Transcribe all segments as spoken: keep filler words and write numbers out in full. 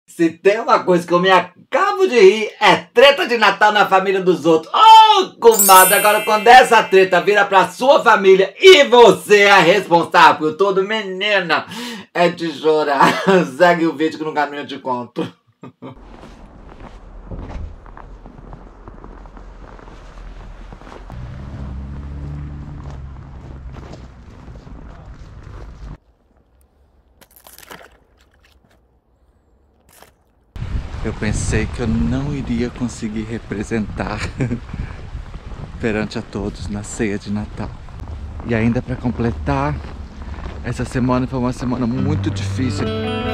Se tem uma coisa que eu me acabo de rir, é treta de Natal na família dos outros. Oh, comadre, agora quando essa treta vira pra sua família e você é responsável por tudo, menina, é de chorar. Segue o vídeo que no caminho eu te conto. Eu pensei que eu não iria conseguir representar perante a todos na ceia de Natal. E ainda para completar, essa semana foi uma semana muito difícil.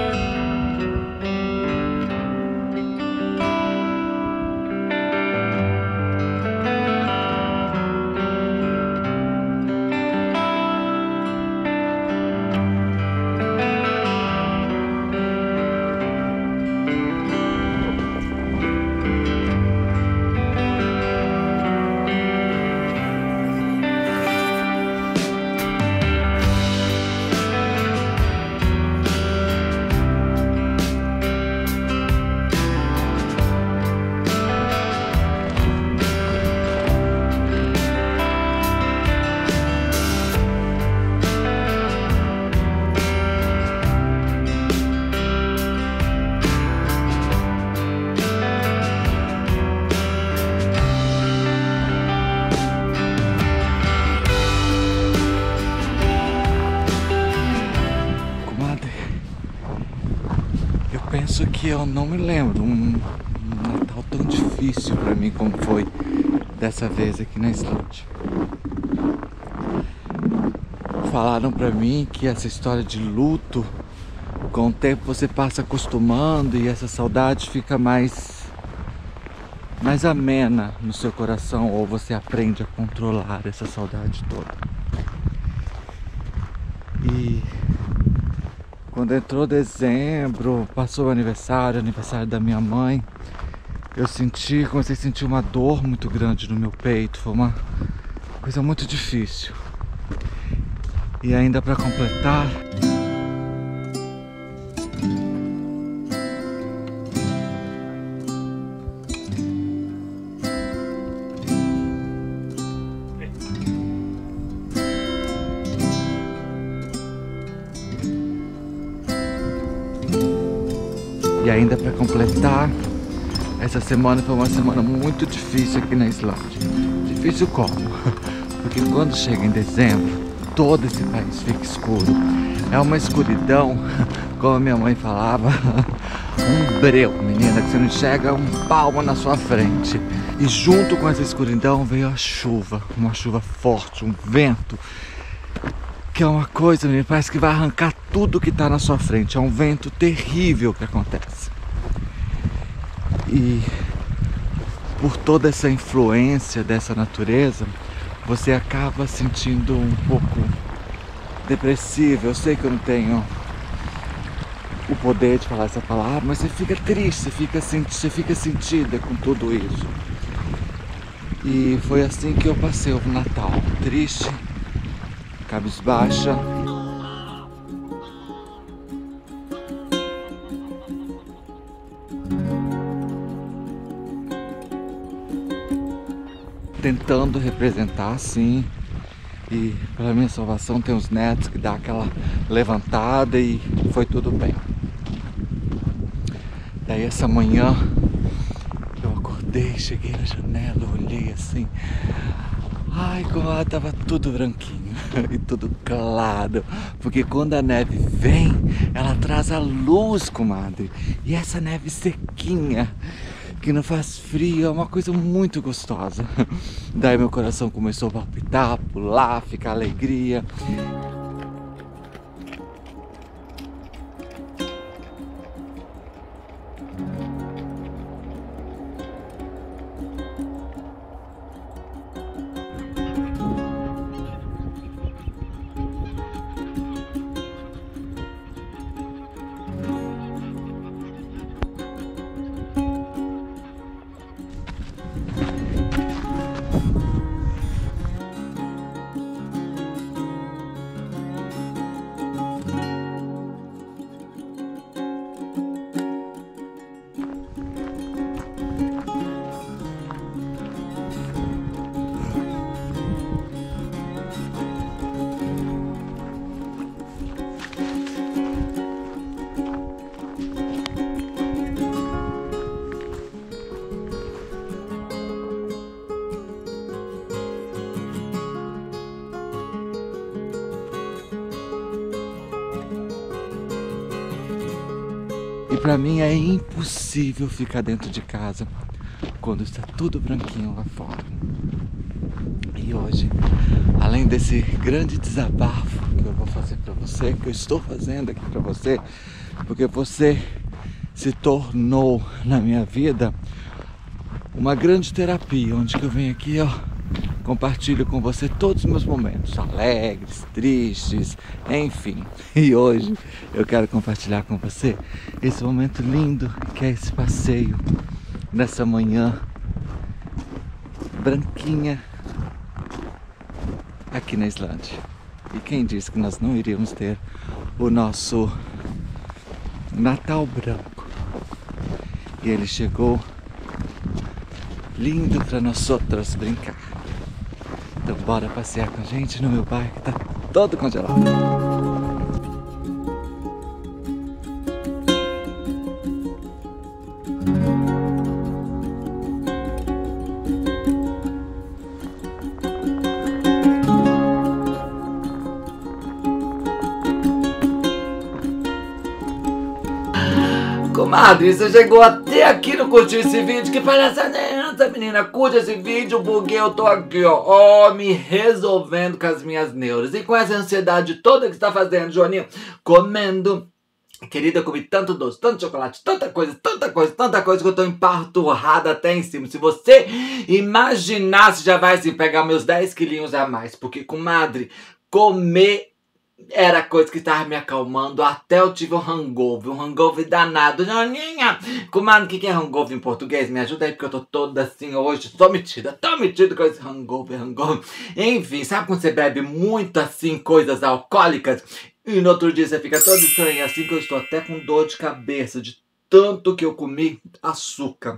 Penso que eu não me lembro um Natal tão difícil pra mim como foi dessa vez aqui na Islândia. Falaram pra mim que essa história de luto, com o tempo você passa acostumando e essa saudade fica mais, mais amena no seu coração, ou você aprende a controlar essa saudade toda. E quando entrou dezembro, passou o aniversário, aniversário da minha mãe, eu senti, comecei a sentir uma dor muito grande no meu peito, foi uma coisa muito difícil. E ainda para completar, E ainda para completar, essa semana foi uma semana muito difícil aqui na Islândia. Difícil como? Porque quando chega em dezembro, todo esse país fica escuro. É uma escuridão, como a minha mãe falava, um breu, menina, que você não enxerga um palmo na sua frente. E junto com essa escuridão veio a chuva, uma chuva forte, um vento, que é uma coisa, menina, parece que vai arrancar tudo que está na sua frente. É um vento terrível que acontece. E por toda essa influência dessa natureza, você acaba sentindo um pouco depressivo. Eu sei que eu não tenho o poder de falar essa palavra, mas você fica triste, você fica, você fica sentida com tudo isso. E foi assim que eu passei o Natal, triste, cabisbaixa. Tentando representar assim, e para minha salvação tem os netos que dá aquela levantada e foi tudo bem. Daí essa manhã eu acordei, cheguei na janela, olhei assim, ai, como ela tava tudo branquinho e tudo claro, porque quando a neve vem, ela traz a luz, comadre, e essa neve sequinha, que não faz frio, é uma coisa muito gostosa. Daí meu coração começou a palpitar, pular, ficar alegria. pra mim é impossível ficar dentro de casa quando está tudo branquinho lá fora. E hoje, além desse grande desabafo que eu vou fazer pra você, que eu estou fazendo aqui pra você, porque você se tornou na minha vida uma grande terapia, onde que eu venho aqui, ó, compartilho com você todos os meus momentos, alegres, tristes, enfim. E hoje eu quero compartilhar com você esse momento lindo que é esse passeio nessa manhã branquinha aqui na Islândia. E quem disse que nós não iríamos ter o nosso Natal branco? E ele chegou lindo para nós outras brincar. Então bora passear com a gente no meu bairro que tá todo congelado. Comadre, você chegou até aqui no curtir esse vídeo? Que palhaçada é essa, menina? Curte esse vídeo porque eu tô aqui, ó, ó, me resolvendo com as minhas neuras. E com essa ansiedade toda que você tá fazendo, Joaninha, comendo. Querida, eu comi tanto doce, tanto chocolate, tanta coisa, tanta coisa, tanta coisa que eu tô emparturrada até em cima. Se você imaginar, você já vai assim, pegar meus dez quilinhos a mais. Porque, comadre, comer era a coisa que tava me acalmando, até eu tive um hangover, um hangover danado. Joaninha, comadre, o que, que é hangover em português? Me ajuda aí, porque eu tô toda assim hoje, tô metida, tô metida com esse hangover, hangover. Enfim, sabe quando você bebe muito assim, coisas alcoólicas, e no outro dia você fica todo estranho, assim que eu estou até com dor de cabeça, de tanto que eu comi açúcar.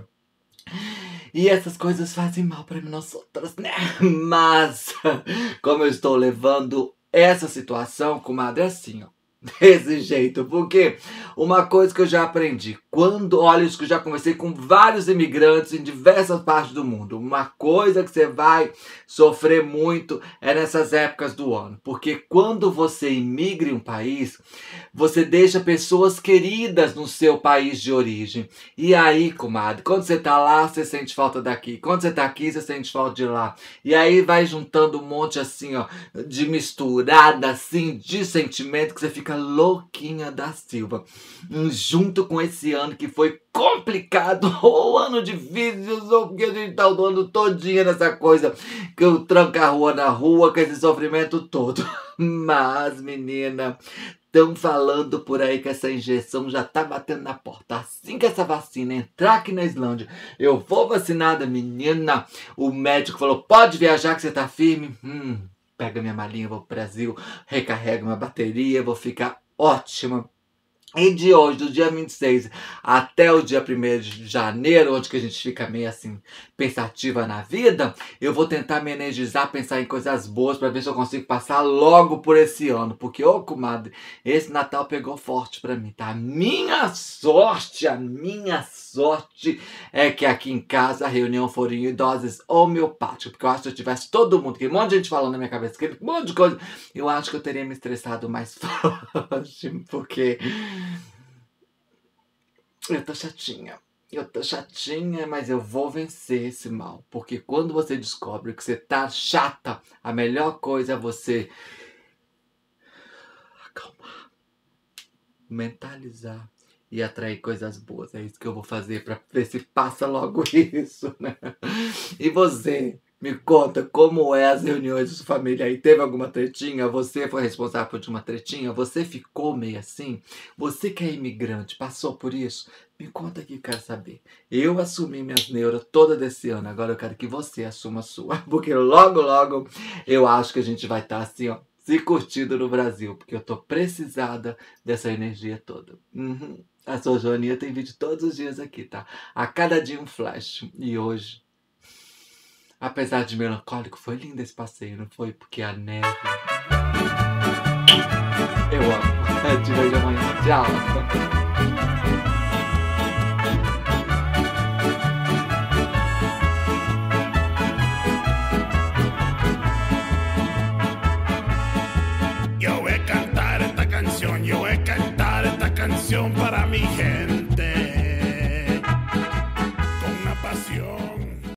E essas coisas fazem mal pra nós outras, né? Mas, como eu estou levando essa situação, comadre, é assim, ó, desse jeito, porque uma coisa que eu já aprendi, quando, olha, isso que eu já conversei com vários imigrantes em diversas partes do mundo, uma coisa que você vai sofrer muito é nessas épocas do ano, porque quando você imigra em um país, você deixa pessoas queridas no seu país de origem, e aí, comadre, quando você tá lá, você sente falta daqui, quando você tá aqui, você sente falta de lá, e aí vai juntando um monte assim, ó, de misturada, assim, de sentimento, que você fica louquinha da Silva. Junto com esse ano que foi complicado, ou ano difícil, ou porque a gente tá o ano todinho nessa coisa, que eu tranco a rua na rua, com esse sofrimento todo. Mas, menina, estão falando por aí que essa injeção já tá batendo na porta. Assim que essa vacina entrar aqui na Islândia, eu vou vacinada, menina. O médico falou, pode viajar que você tá firme. Hum... Pega minha malinha, vou pro Brasil, recarrego minha bateria, vou ficar ótima. E de hoje, do dia vinte e seis até o dia primeiro de janeiro, onde que a gente fica meio assim, pensativa na vida, eu vou tentar me energizar, pensar em coisas boas pra ver se eu consigo passar logo por esse ano. Porque, ô comadre, esse Natal pegou forte pra mim, tá? A minha sorte, a minha sorte é que aqui em casa a reunião foram em doses homeopáticas. Porque eu acho que se eu tivesse todo mundo, que um monte de gente falando na minha cabeça, aquele monte de coisa, eu acho que eu teria me estressado mais forte, porque eu tô chatinha. Eu tô chatinha, mas eu vou vencer esse mal. Porque quando você descobre que você tá chata, a melhor coisa é você acalmar, mentalizar e atrair coisas boas. É isso que eu vou fazer pra ver se passa logo isso, né? E você? Me conta como é as reuniões de sua família aí. Teve alguma tretinha? Você foi responsável por uma tretinha? Você ficou meio assim? Você que é imigrante, passou por isso? Me conta aqui, quero saber. Eu assumi minhas neuras toda desse ano. Agora eu quero que você assuma a sua. Porque logo, logo, eu acho que a gente vai estar assim, ó, se curtindo no Brasil. Porque eu tô precisada dessa energia toda. Uhum. A sua Joaninha tem vídeo todos os dias aqui, tá? A cada dia um flash. E hoje, apesar de melancólico, foi lindo esse passeio, não foi? Porque a neve... Eu amo. Te vejo amanhã. Tchau. Yo voy a cantar esta canción, yo voy a cantar esta canción para mi gente.